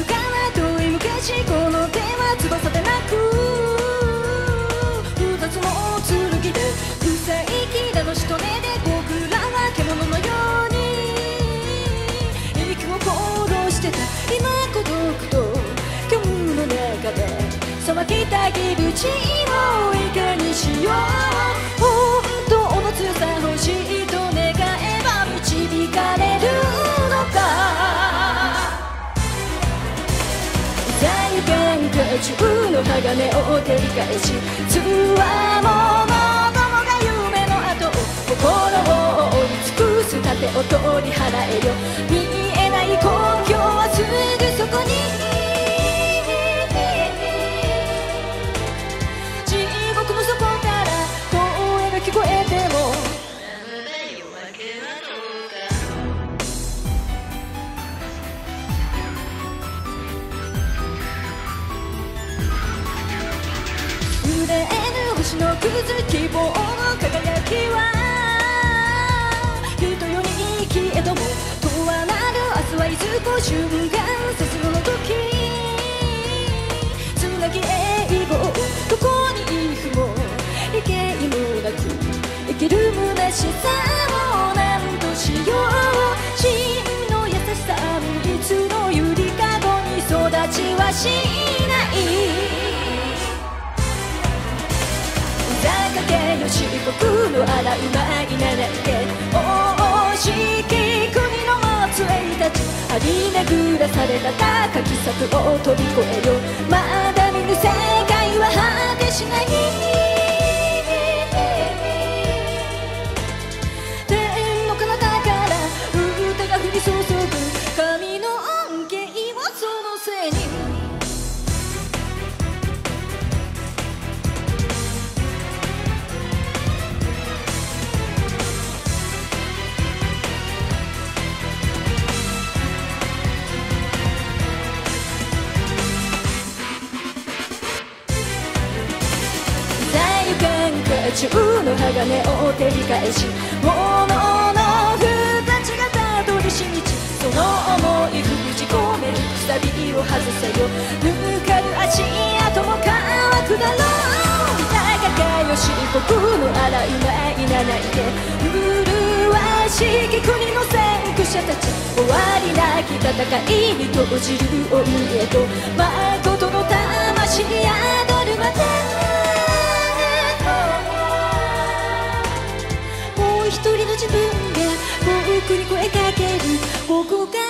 るかな遠い昔この手は翼でなく二つの剣で塞いきだのしとねで僕らは獣のように息を殺してた今孤独と虚無の中で騒ぎたぎる地をいかにしよう本当の強さ欲しいと願えば導かれるのか罪悪感中の鋼を照り返しつわものどもが夢の後心を追い尽くす盾を取り払えよ見えない国境はすぐそこに地獄の底から声が聞こえても揺れぬ星のくず希望の輝きは人より消えどもとはなる明日はいずこ瞬間節後の時つなぎ英語どこに行くも意見もなく生きる虚しさを何としよう真の優しさいつのゆりかごに育ちはしないよし国の洗うまいならけ王式国の末裔たち張り巡らされた高き策を飛び越えよまだ見ぬ世界は果てしない天の彼方から歌が降り注ぐ神の恩恵はそのせいに中の鋼を照り返し物の二つがたどりし道その想い封じ込めるくさびを外せよぬかる足跡も乾くだろう高かよし国の洗いないなないで麗しき国の先駆者たち終わりなき戦いに閉じる鬼へと誠の魂宿るまで一人の自分が僕に声かけるここが